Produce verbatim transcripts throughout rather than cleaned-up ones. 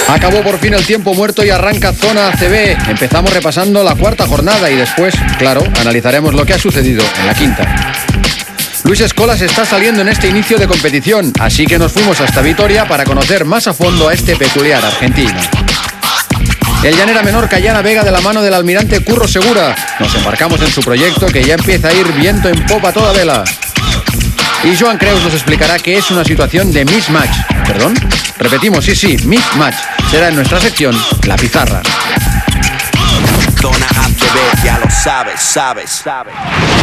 Acabó por fin el tiempo muerto y arranca Zona A C B. Empezamos repasando la cuarta jornada y después, claro, analizaremos lo que ha sucedido en la quinta. Luis Escolas está saliendo en este inicio de competición, así que nos fuimos hasta Vitoria para conocer más a fondo a este peculiar argentino. El Llanera Menorca ya navega de la mano del almirante Curro Segura. Nos embarcamos en su proyecto que ya empieza a ir viento en popa a toda vela. Y Joan Creus nos explicará qué es una situación de mismatch. ¿Perdón? Repetimos, sí, sí, mismatch. Será en nuestra sección La Pizarra. Zona A C B, ya lo sabes, sabes, sabes.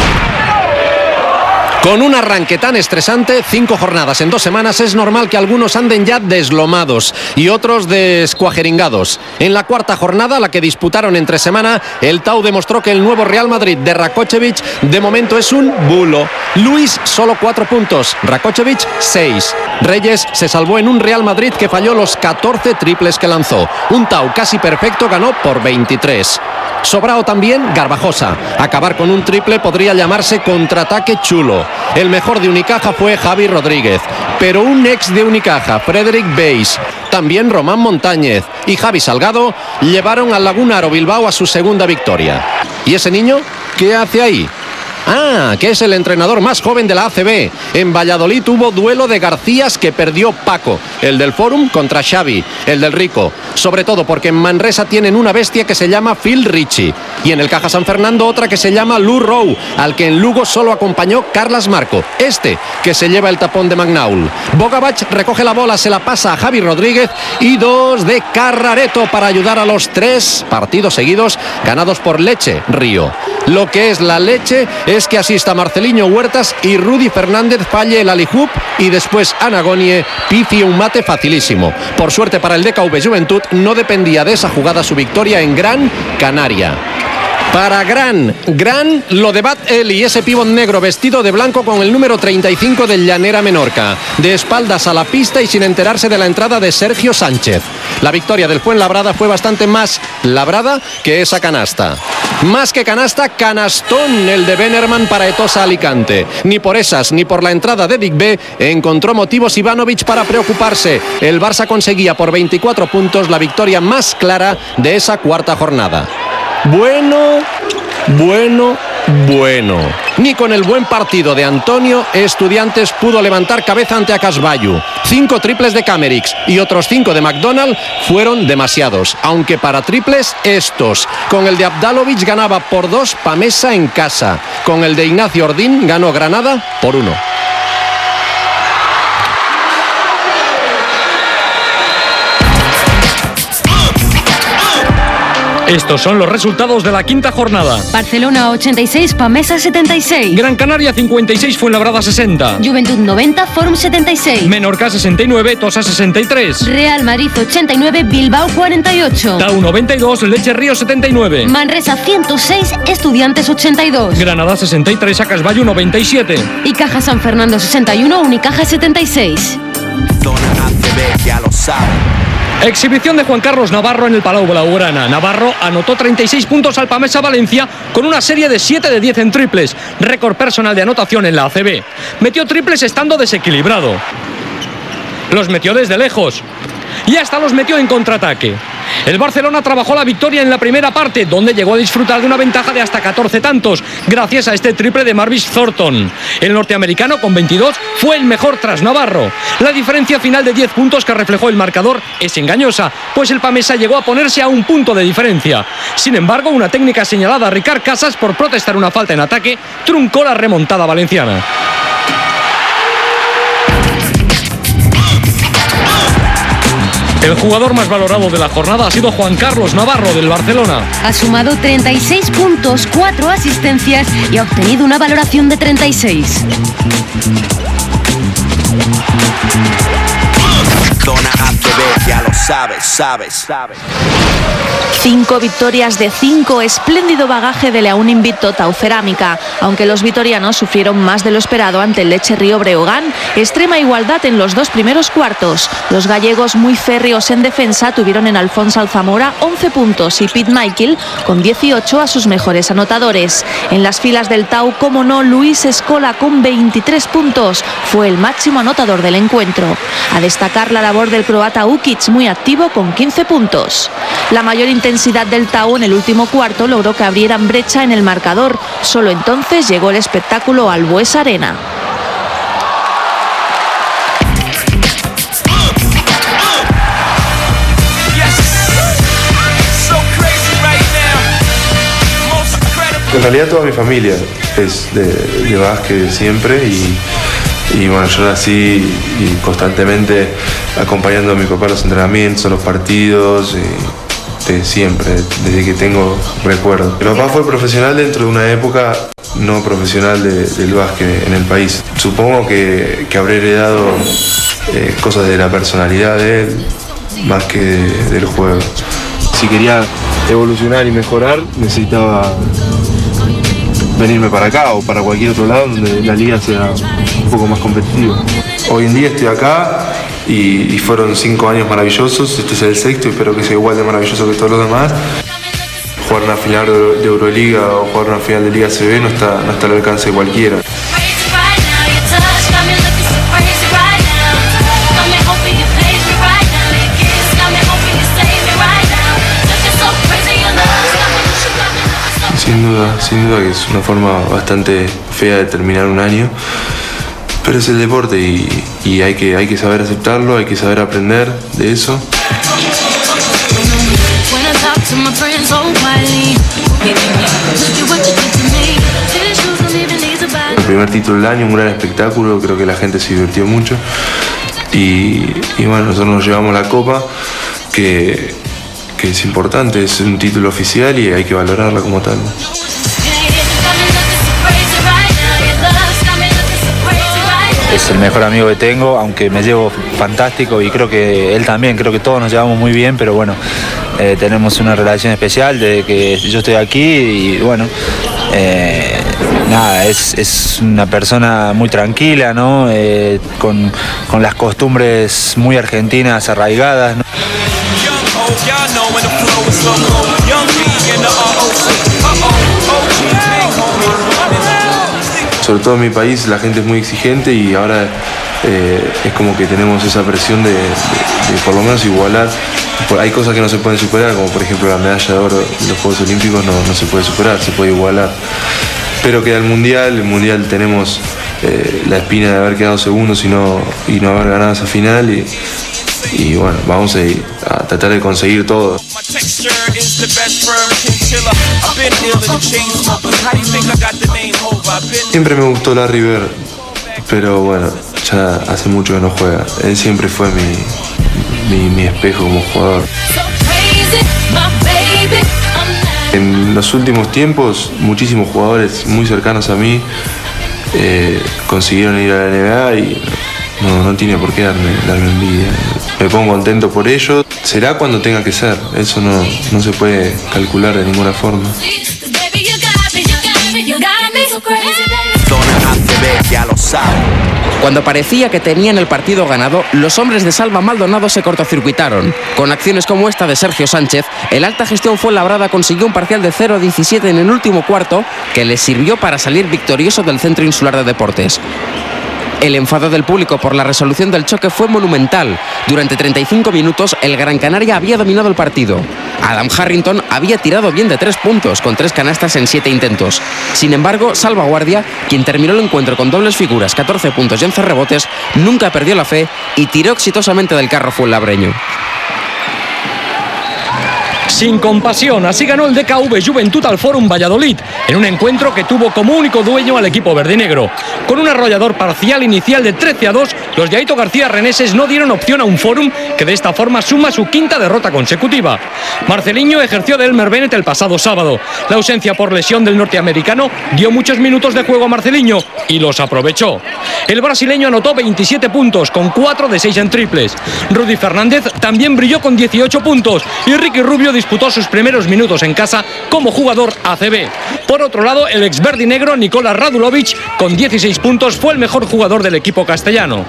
Con un arranque tan estresante, cinco jornadas en dos semanas, es normal que algunos anden ya deslomados y otros descuajeringados. En la cuarta jornada, la que disputaron entre semana, el Tau demostró que el nuevo Real Madrid de Rakočević de momento es un bulo. Luis solo cuatro puntos, Rakočević seis. Reyes se salvó en un Real Madrid que falló los catorce triples que lanzó. Un Tau casi perfecto ganó por veintitrés. Sobrao también Garbajosa. Acabar con un triple podría llamarse contraataque chulo. El mejor de Unicaja fue Javi Rodríguez, pero un ex de Unicaja, Frederick Beis, también Román Montañez y Javi Salgado llevaron al Lagunaro Bilbao a su segunda victoria. ¿Y ese niño qué hace ahí? Ah, que es el entrenador más joven de la A C B. En Valladolid hubo duelo de Garcías que perdió Paco, el del Fórum contra Xavi, el del Rico. Sobre todo porque en Manresa tienen una bestia que se llama Phil Richie y en el Caja San Fernando otra que se llama Lou Rowe, al que en Lugo solo acompañó Carlas Marco, este que se lleva el tapón de Magnaul. Bogavach recoge la bola, se la pasa a Javi Rodríguez y dos de Carrareto para ayudar a los tres partidos seguidos ganados por Leche Río. Lo que es la leche es que asista Marceliño Huertas y Rudy Fernández falle el alihoop y después Anagonie pifie un mate facilísimo. Por suerte para el D K V Juventud no dependía de esa jugada su victoria en Gran Canaria. Para Gran, Gran lo de Bad Eli, ese pívot negro vestido de blanco con el número treinta y cinco del Llanera Menorca, de espaldas a la pista y sin enterarse de la entrada de Sergio Sánchez. La victoria del Fuenlabrada fue bastante más labrada que esa canasta. Más que canasta, canastón el de Benerman para Etosa Alicante. Ni por esas ni por la entrada de Digbe encontró motivos Ivanovic para preocuparse. El Barça conseguía por veinticuatro puntos la victoria más clara de esa cuarta jornada. Bueno, bueno, bueno. Ni con el buen partido de Antonio, Estudiantes pudo levantar cabeza ante Acasbayu. Cinco triples de Camerix y otros cinco de McDonald fueron demasiados. Aunque para triples, estos. Con el de Abdalovic ganaba por dos Pamesa en casa. Con el de Ignacio Ordín ganó Granada por uno. Estos son los resultados de la quinta jornada. Barcelona ochenta y seis, Pamesa setenta y seis. Gran Canaria cincuenta y seis, Fuenlabrada sesenta. Juventud noventa, Fórum setenta y seis. Menorca sesenta y nueve, Tosa sesenta y tres. Real Madrid ochenta y nueve, Bilbao cuarenta y ocho. Tau noventa y dos, Leche Río setenta y nueve. Manresa ciento seis, Estudiantes ochenta y dos. Granada sesenta y tres, Acasbayu noventa y siete. Y Caja San Fernando sesenta y uno, Unicaja setenta y seis. Zona A C B, ya lo sabes. Exhibición de Juan Carlos Navarro en el Palau Blaugrana. Navarro anotó treinta y seis puntos al Pamesa Valencia con una serie de siete de diez en triples, récord personal de anotación en la A C B. Metió triples estando desequilibrado. Los metió desde lejos y hasta los metió en contraataque. El Barcelona trabajó la victoria en la primera parte, donde llegó a disfrutar de una ventaja de hasta catorce tantos, gracias a este triple de Marvis Thornton. El norteamericano, con veintidós, fue el mejor tras Navarro. La diferencia final de diez puntos que reflejó el marcador es engañosa, pues el Pamesa llegó a ponerse a un punto de diferencia. Sin embargo, una técnica señalada a Ricard Casas por protestar una falta en ataque truncó la remontada valenciana. El jugador más valorado de la jornada ha sido Juan Carlos Navarro del Barcelona. Ha sumado treinta y seis puntos, cuatro asistencias y ha obtenido una valoración de treinta y seis. Zona A C B, ya lo sabes, sabes, sabes. Cinco victorias de cinco, espléndido bagaje de la aún invicto Tau Cerámica. Aunque los vitorianos sufrieron más de lo esperado ante el Leche Río Breogán, extrema igualdad en los dos primeros cuartos. Los gallegos, muy férreos en defensa, tuvieron en Alfonso Alzamora once puntos y Pete Michael con dieciocho a sus mejores anotadores. En las filas del Tau, como no, Luis Escola con veintitrés puntos fue el máximo anotador del encuentro. A destacar destacar la labor del croata Ukic, muy activo con quince puntos. La mayor intensidad del Tau en el último cuarto logró que abrieran brecha en el marcador. Solo entonces llegó el espectáculo al Buesa Arena. En realidad toda mi familia es de, de básquet siempre y, y bueno, yo nací y constantemente acompañando a mi papá a los entrenamientos, a los partidos, y de siempre, desde que tengo recuerdo. Mi papá fue profesional dentro de una época no profesional de, del básquet en el país. Supongo que, que habré heredado eh, cosas de la personalidad de él más que de, del juego. Si quería evolucionar y mejorar, necesitaba venirme para acá o para cualquier otro lado donde la liga sea un poco más competitiva. Hoy en día estoy acá y, y fueron cinco años maravillosos, este es el sexto y espero que sea igual de maravilloso que todos los demás. Jugar una final de Euroliga o jugar una final de Liga C B no está, no está al alcance de cualquiera. Sin duda, sin duda que es una forma bastante fea de terminar un año, pero es el deporte y, y hay que, hay que saber aceptarlo, hay que saber aprender de eso. El primer título del año, un gran espectáculo, creo que la gente se divirtió mucho y, y bueno, nosotros nos llevamos la copa que... que es importante, es un título oficial y hay que valorarla como tal. Es el mejor amigo que tengo, aunque me llevo fantástico y creo que él también, creo que todos nos llevamos muy bien, pero bueno, eh, tenemos una relación especial desde que yo estoy aquí y bueno, eh, nada, es, es una persona muy tranquila, ¿no? Eh, con, con las costumbres muy argentinas arraigadas, ¿no? Sobre todo en mi país la gente es muy exigente y ahora eh, es como que tenemos esa presión de, de, de por lo menos igualar. Hay cosas que no se pueden superar, como por ejemplo la medalla de oro de los Juegos Olímpicos no, no se puede superar, se puede igualar. Pero queda el Mundial, el Mundial tenemos eh, la espina de haber quedado segundos y no, y no haber ganado esa final y, y bueno, vamos a, ir a tratar de conseguir todo. Siempre me gustó Larry Bird, pero bueno, ya hace mucho que no juega. Él siempre fue mi, mi, mi espejo como jugador. En los últimos tiempos, muchísimos jugadores muy cercanos a mí eh, consiguieron ir a la N B A y no, no tiene por qué darme, darme envidia. Me pongo contento por ello. Será cuando tenga que ser. Eso no, no se puede calcular de ninguna forma. Cuando parecía que tenían el partido ganado, los hombres de Salva Maldonado se cortocircuitaron. Con acciones como esta de Sergio Sánchez, el Alta Gestión Fuenlabrada consiguió un parcial de cero a diecisiete en el último cuarto que les sirvió para salir victorioso del Centro Insular de Deportes. El enfado del público por la resolución del choque fue monumental. Durante treinta y cinco minutos, el Gran Canaria había dominado el partido. Adam Harrington había tirado bien de tres puntos, con tres canastas en siete intentos. Sin embargo, Salvaguardia, quien terminó el encuentro con dobles figuras, catorce puntos y once rebotes, nunca perdió la fe y tiró exitosamente del carro fuenlabreño. Sin compasión, así ganó el D K V Juventud al Fórum Valladolid, en un encuentro que tuvo como único dueño al equipo verdinegro. Con un arrollador parcial inicial de trece a dos, los Yaito García reneses no dieron opción a un Fórum que de esta forma suma su quinta derrota consecutiva. Marceliño ejerció de Elmer Bennett el pasado sábado. La ausencia por lesión del norteamericano dio muchos minutos de juego a Marceliño y los aprovechó. El brasileño anotó veintisiete puntos, con cuatro de seis en triples. Rudy Fernández también brilló con dieciocho puntos y Ricky Rubio disputó sus primeros minutos en casa como jugador A C B. Por otro lado, el ex verdinegro Nikola Radulovic, con dieciséis puntos, fue el mejor jugador del equipo castellano.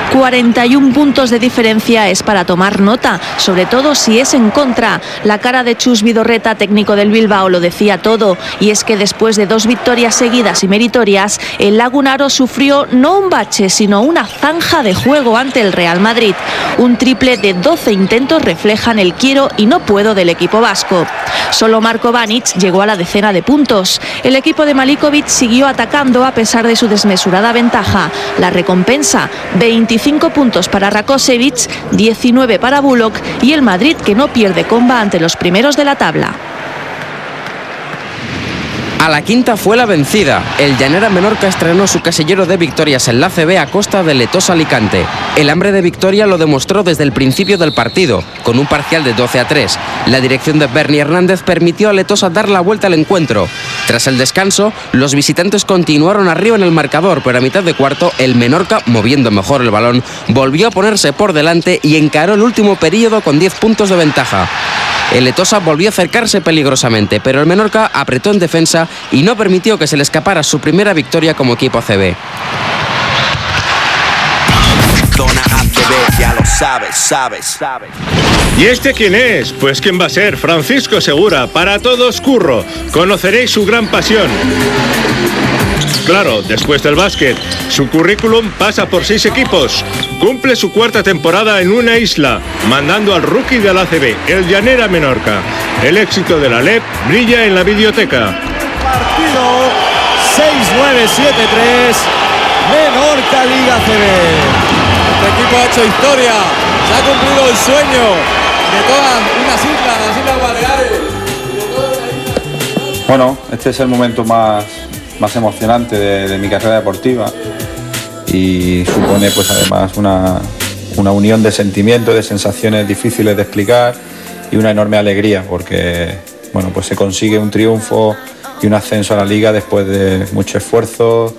cuarenta y un puntos de diferencia es para tomar nota, sobre todo si es en contra. La cara de Chus Vidorreta, técnico del Bilbao, lo decía todo, y es que después de dos victorias seguidas y meritorias, el lagunaro sufrió no un bache, sino una zanja de juego ante el Real Madrid. Un triple de doce intentos reflejan el quiero y no puedo del equipo vasco. Solo Marko Banic llegó a la decena de puntos. El equipo de Malinkovic siguió atacando a pesar de su desmesurada ventaja. La recompensa, veinticinco puntos para Rakosevic, diecinueve para Bullock y el Madrid, que no pierde comba ante los primeros de la tabla. A la quinta fue la vencida. El Llanera Menorca estrenó su casillero de victorias en la A C B a costa del Letosa Alicante. El hambre de victoria lo demostró desde el principio del partido, con un parcial de doce a tres. La dirección de Bernie Hernández permitió a Letosa dar la vuelta al encuentro. Tras el descanso, los visitantes continuaron arriba en el marcador, pero a mitad de cuarto, el Menorca, moviendo mejor el balón, volvió a ponerse por delante y encaró el último período con diez puntos de ventaja. El Letosa volvió a acercarse peligrosamente, pero el Menorca apretó en defensa y no permitió que se le escapara su primera victoria como equipo A C B. Zona A C B, ya lo sabes, sabes, sabes. ¿Y este quién es? Pues ¿quién va a ser? Francisco Segura, para todos Curro. Conoceréis su gran pasión. Claro, después del básquet, su currículum pasa por seis equipos. Cumple su cuarta temporada en una isla, mandando al rookie de la A C B, el Llanera Menorca. El éxito de la L E P brilla en la videoteca. Partido seis nueve siete tres, Menorca Liga A C B. Este equipo ha hecho historia, se ha cumplido el sueño de todas unas islas, las Islas Baleares. Bueno, este es el momento más, más emocionante de, de mi carrera deportiva y supone pues además una, una unión de sentimientos, de sensaciones difíciles de explicar y una enorme alegría porque bueno, pues se consigue un triunfo y un ascenso a la liga después de mucho esfuerzo.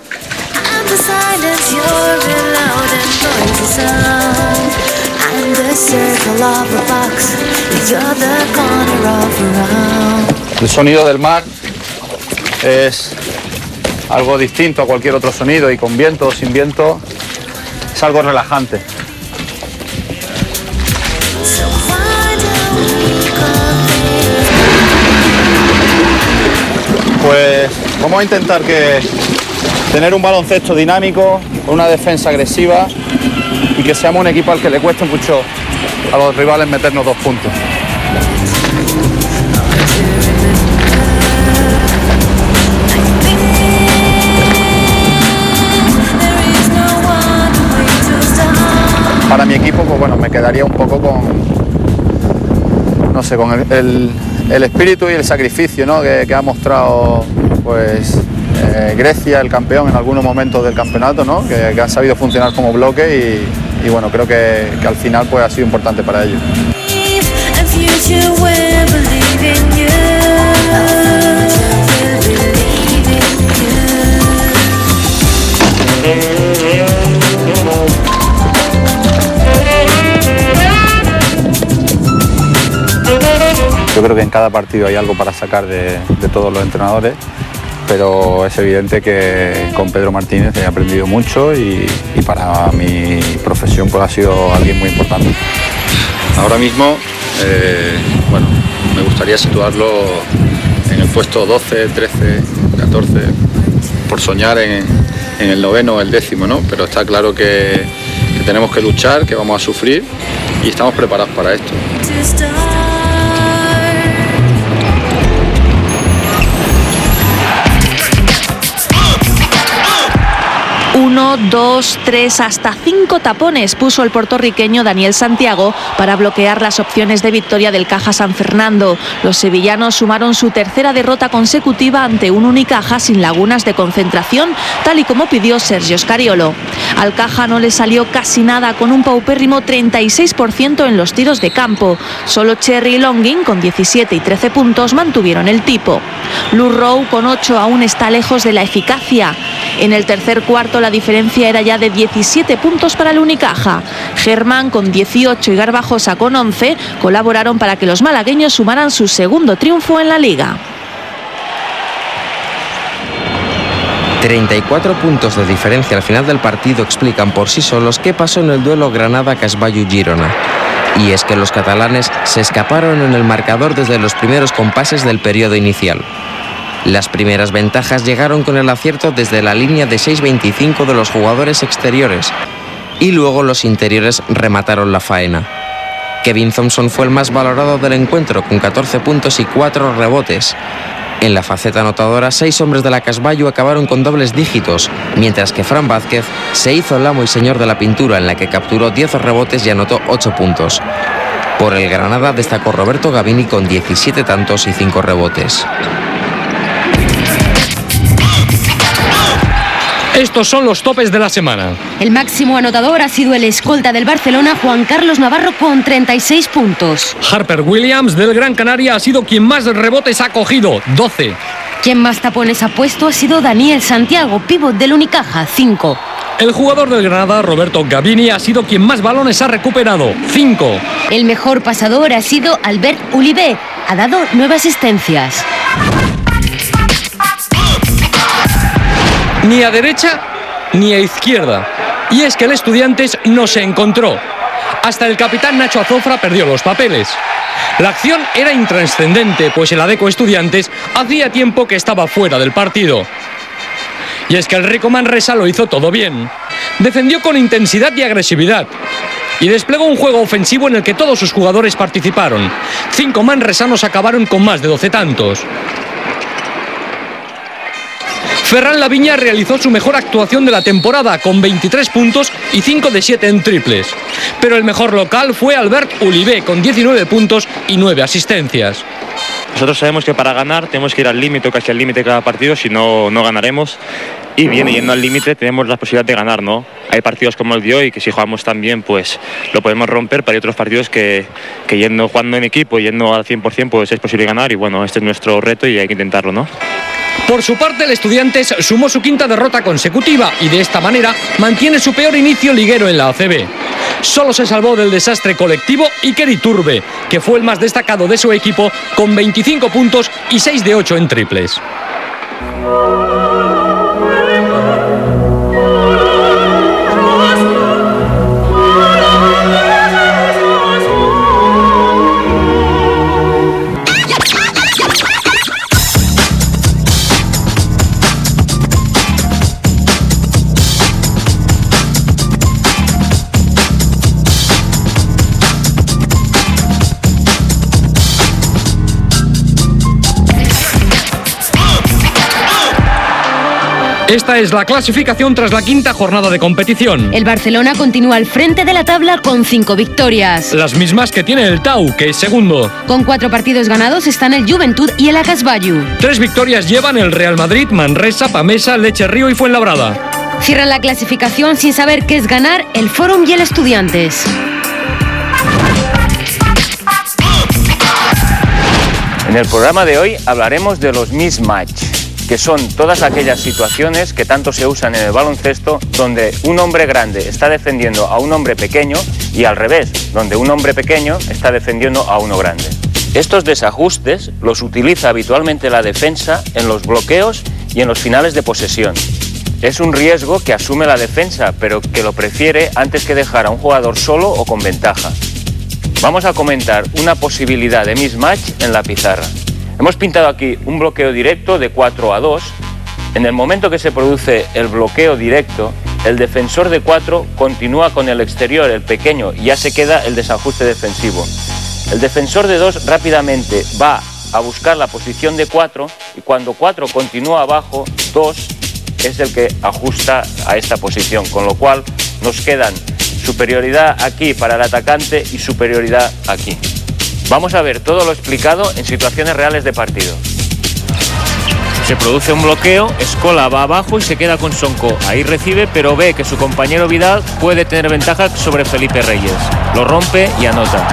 El sonido del mar es algo distinto a cualquier otro sonido y con viento o sin viento es algo relajante. Pues vamos a intentar que tener un baloncesto dinámico, una defensa agresiva y que seamos un equipo al que le cueste mucho a los rivales meternos dos puntos. Para mi equipo, pues bueno, me quedaría un poco con, no sé, con el, el, el espíritu y el sacrificio, ¿no? que, que ha mostrado, pues, eh, Grecia, el campeón en algunos momentos del campeonato, ¿no? que, que han sabido funcionar como bloque y, y bueno, creo que, que al final pues ha sido importante para ellos. Yo creo que en cada partido hay algo para sacar de, de todos los entrenadores, pero es evidente que con Pedro Martínez he aprendido mucho y, y para mi profesión pues ha sido alguien muy importante. Ahora mismo, eh, bueno, me gustaría situarlo en el puesto doce, trece, catorce, por soñar en, en el noveno o el décimo, ¿no? Pero está claro que, que tenemos que luchar, que vamos a sufrir y estamos preparados para esto. Uno, dos, tres, hasta cinco tapones puso el puertorriqueño Daniel Santiago para bloquear las opciones de victoria del Caja San Fernando. Los sevillanos sumaron su tercera derrota consecutiva ante un Unicaja sin lagunas de concentración, tal y como pidió Sergio Scariolo. Al Caja no le salió casi nada, con un paupérrimo treinta y seis por ciento en los tiros de campo. Solo Cherry y Longin, con diecisiete y trece puntos, mantuvieron el tipo. Lou Rowe, con ocho, aún está lejos de la eficacia. En el tercer cuarto la diferencia era ya de diecisiete puntos para el Unicaja. Germán, con dieciocho, y Garbajosa, con once, colaboraron para que los malagueños sumaran su segundo triunfo en la liga. treinta y cuatro puntos de diferencia al final del partido explican por sí solos qué pasó en el duelo Granada-Casballo-Girona. Y es que los catalanes se escaparon en el marcador desde los primeros compases del periodo inicial. Las primeras ventajas llegaron con el acierto desde la línea de seis veinticinco de los jugadores exteriores y luego los interiores remataron la faena. Kevin Thompson fue el más valorado del encuentro con catorce puntos y cuatro rebotes. En la faceta anotadora, seis hombres de la Casballo acabaron con dobles dígitos, mientras que Fran Vázquez se hizo el amo y señor de la pintura, en la que capturó diez rebotes y anotó ocho puntos. Por el Granada destacó Roberto Gavini con diecisiete tantos y cinco rebotes. Estos son los topes de la semana. El máximo anotador ha sido el escolta del Barcelona, Juan Carlos Navarro, con treinta y seis puntos. Harper Williams del Gran Canaria ha sido quien más rebotes ha cogido, doce. Quien más tapones ha puesto ha sido Daniel Santiago, pívot del Unicaja, cinco. El jugador del Granada, Roberto Gavini, ha sido quien más balones ha recuperado, cinco. El mejor pasador ha sido Albert Ulibe, ha dado nueve asistencias. Ni a derecha ni a izquierda. Y es que el Estudiantes no se encontró. Hasta el capitán Nacho Azofra perdió los papeles. La acción era intrascendente, pues el Adeco Estudiantes hacía tiempo que estaba fuera del partido. Y es que el Rico Manresa lo hizo todo bien. Defendió con intensidad y agresividad. Y desplegó un juego ofensivo en el que todos sus jugadores participaron. Cinco manresanos acabaron con más de doce tantos. Ferran Laviña realizó su mejor actuación de la temporada con veintitrés puntos y cinco de siete en triples. Pero el mejor local fue Albert Ulibe con diecinueve puntos y nueve asistencias. Nosotros sabemos que para ganar tenemos que ir al límite, casi al límite cada partido, si no, no ganaremos. Y bien, yendo al límite tenemos la posibilidad de ganar, ¿no? Hay partidos como el de hoy que si jugamos tan bien pues lo podemos romper, pero hay otros partidos que, que yendo, jugando en equipo, yendo al cien por cien pues es posible ganar y bueno, este es nuestro reto y hay que intentarlo, ¿no? Por su parte, el Estudiantes sumó su quinta derrota consecutiva y de esta manera mantiene su peor inicio liguero en la A C B. Solo se salvó del desastre colectivo Iker Iturbe, que fue el más destacado de su equipo con veinticinco puntos y seis de ocho en triples. Esta es la clasificación tras la quinta jornada de competición. El Barcelona continúa al frente de la tabla con cinco victorias. Las mismas que tiene el Tau, que es segundo. Con cuatro partidos ganados están el Juventud y el Acasballo. Tres victorias llevan el Real Madrid, Manresa, Pamesa, Leche Río y Fuenlabrada. Cierran la clasificación sin saber qué es ganar el Fórum y el Estudiantes. En el programa de hoy hablaremos de los mismatch, que son todas aquellas situaciones que tanto se usan en el baloncesto donde un hombre grande está defendiendo a un hombre pequeño y al revés, donde un hombre pequeño está defendiendo a uno grande. Estos desajustes los utiliza habitualmente la defensa en los bloqueos y en los finales de posesión. Es un riesgo que asume la defensa, pero que lo prefiere antes que dejar a un jugador solo o con ventaja. Vamos a comentar una posibilidad de mismatch en la pizarra. Hemos pintado aquí un bloqueo directo de cuatro a dos. En el momento que se produce el bloqueo directo, el defensor de cuatro continúa con el exterior, el pequeño, y ya se queda el desajuste defensivo. El defensor de dos rápidamente va a buscar la posición de cuatro y cuando cuatro continúa abajo, dos es el que ajusta a esta posición, con lo cual nos quedan superioridad aquí para el atacante y superioridad aquí. Vamos a ver todo lo explicado en situaciones reales de partido. Se produce un bloqueo, Escola va abajo y se queda con Sonko. Ahí recibe, pero ve que su compañero Vidal puede tener ventaja sobre Felipe Reyes. Lo rompe y anota.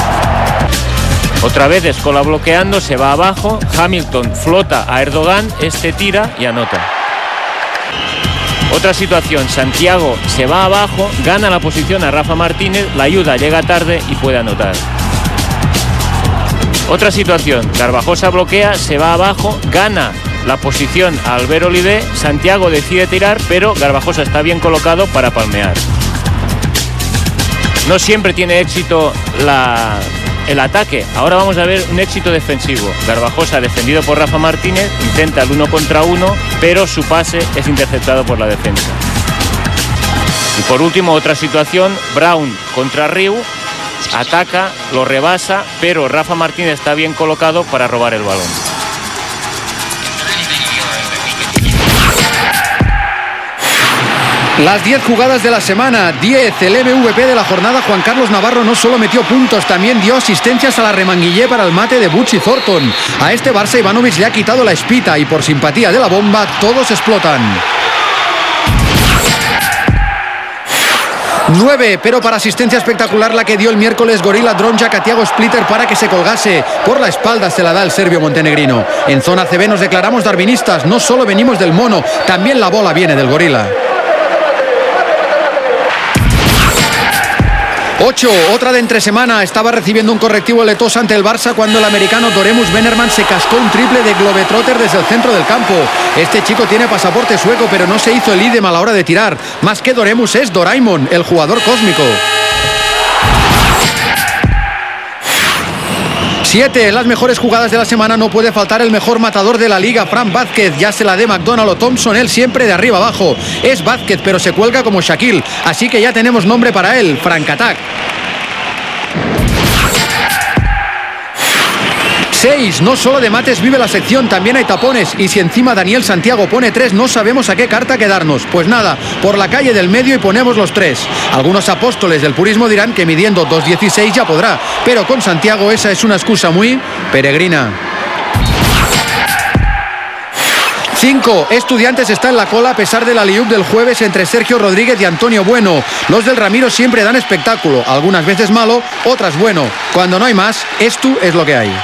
Otra vez Escola bloqueando, se va abajo. Hamilton flota a Erdogan, este tira y anota. Otra situación, Santiago se va abajo, gana la posición a Rafa Martínez, la ayuda llega tarde y puede anotar. Otra situación, Garbajosa bloquea, se va abajo, gana la posición a Albert Oliver, Santiago decide tirar, pero Garbajosa está bien colocado para palmear. No siempre tiene éxito la, el ataque. Ahora vamos a ver un éxito defensivo. Garbajosa, defendido por Rafa Martínez, intenta el uno contra uno, pero su pase es interceptado por la defensa. Y por último, otra situación, Brown contra Riu, ataca, lo rebasa, pero Rafa Martínez está bien colocado para robar el balón. Las diez jugadas de la semana, diez, el M V P de la jornada, Juan Carlos Navarro, no solo metió puntos, también dio asistencias a la remanguillé para el mate de Butch y Thornton. A este Barça Ivanovic le ha quitado la espita y por simpatía de la bomba todos explotan. nueve, pero para asistencia espectacular la que dio el miércoles Gorila Dronjak a Thiago Splitter para que se colgase. Por la espalda se la da el serbio montenegrino. En zona C B nos declaramos darwinistas, no solo venimos del mono, también la bola viene del gorila. ocho, otra de entre semana. Estaba recibiendo un correctivo letos ante el Barça cuando el americano Doremus Venerman se cascó un triple de globetrotter desde el centro del campo. Este chico tiene pasaporte sueco, pero no se hizo el ídem a la hora de tirar. Más que Doremus es Doraemon, el jugador cósmico. siete. En las mejores jugadas de la semana no puede faltar el mejor matador de la liga, Fran Vázquez. Ya se la dé McDonald o Thompson, él siempre de arriba abajo. Es Vázquez, pero se cuelga como Shaquille. Así que ya tenemos nombre para él, Frank Attack. seis. No solo de mates vive la sección, también hay tapones. Y si encima Daniel Santiago pone tres, no sabemos a qué carta quedarnos. Pues nada, por la calle del medio y ponemos los tres. Algunos apóstoles del purismo dirán que midiendo dos dieciséis ya podrá. Pero con Santiago esa es una excusa muy peregrina. cinco. Estudiantes está en la cola a pesar del alley-oop del jueves entre Sergio Rodríguez y Antonio Bueno. Los del Ramiro siempre dan espectáculo. Algunas veces malo, otras bueno. Cuando no hay más, esto es lo que hay.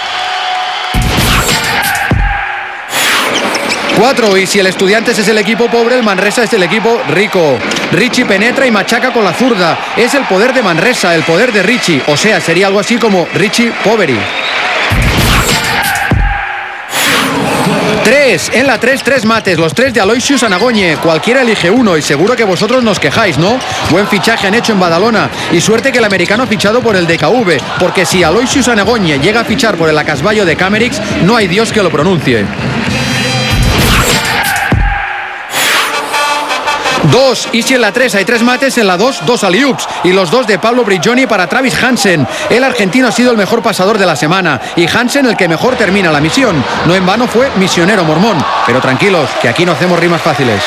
cuatro. Y si el Estudiantes es el equipo pobre, el Manresa es el equipo rico. Richie penetra y machaca con la zurda. Es el poder de Manresa, el poder de Richie. O sea, sería algo así como Richie Poveri. tres. En la tres, tres mates. Los tres de Aloysius Anagoñe. Cualquiera elige uno y seguro que vosotros nos quejáis, ¿no? Buen fichaje han hecho en Badalona. Y suerte que el americano ha fichado por el D K V. Porque si Aloysius Anagoñe llega a fichar por el Acasballo de Camerix, no hay Dios que lo pronuncie. dos. Y si en la tres hay tres mates, en la dos, dos alley-oops. Y los dos de Pablo Brigioni para Travis Hansen. El argentino ha sido el mejor pasador de la semana. Y Hansen el que mejor termina la misión. No en vano fue misionero mormón. Pero tranquilos, que aquí no hacemos rimas fáciles.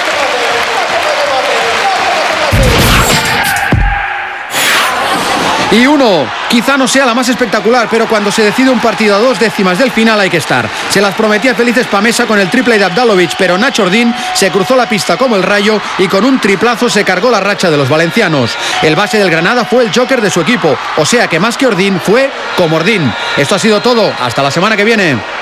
Y uno, quizá no sea la más espectacular, pero cuando se decide un partido a dos décimas del final hay que estar. Se las prometía felices Pamesa con el triple de Abdalovic, pero Nacho Ordín se cruzó la pista como el rayo y con un triplazo se cargó la racha de los valencianos. El base del Granada fue el joker de su equipo, o sea que más que Ordín fue como Ordín. Esto ha sido todo, hasta la semana que viene.